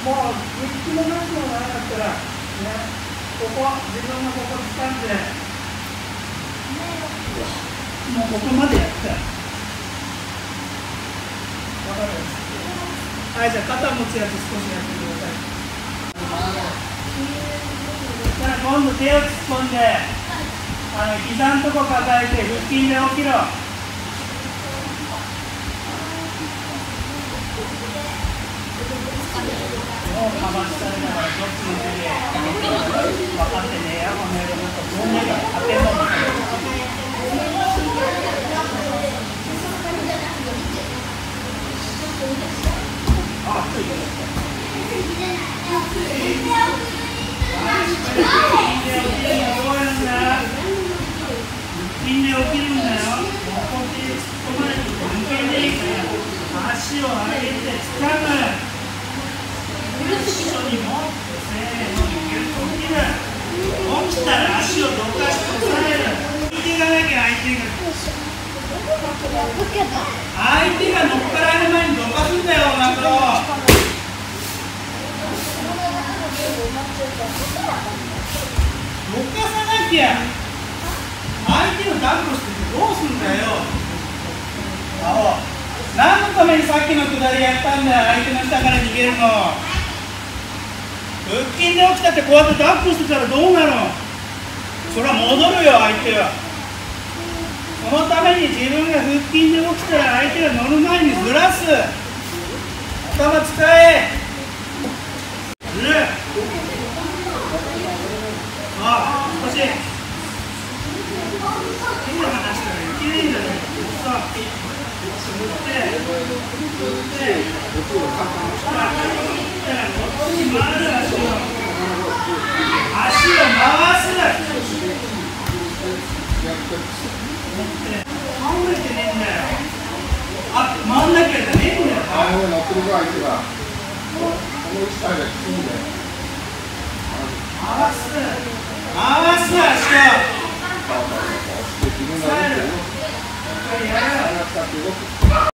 もう日記もなしもなかったら、ね、ここ、自分のここ掴んで、もうここまでやった。わかる？はい、じゃあ肩持つやつ少しやってください。じゃあ今度手を突っ込んで、膝のとこ抱えて腹筋で起きろ。もうかましたりながらどっちの手で分かってねえや、この間なんかどんなが建物みたいな。あ、ついてる。みんな起きるんだよ。ここで突っ込まれて抜けねえから、足を上げて掴む。一緒に持って、せーの、ギュッと起きる。起きたら足をどかして押さえる。引いていかなきゃ相手が乗っかられる前にどかすんだよ、マクロ。どかさなきゃ。相手の抱っこしてどうすんだよ。何のためにさっきのくだりやったんだよ、相手の下から逃げるの。腹筋で起きたってこうやって抱っこしてたらどうなるの。それは戻るよ、相手は。そのために自分が腹筋で起きたら相手が乗る前にずらす。頭使え。ずる。少し。手を離したらいけないんだよ。振って、回る足を回す。倒れてねえんだよ。回んなきゃじゃねえんだよ。 乗ってるから相手がこの位置からがきついんだよ。 回す足を。 自分が動く。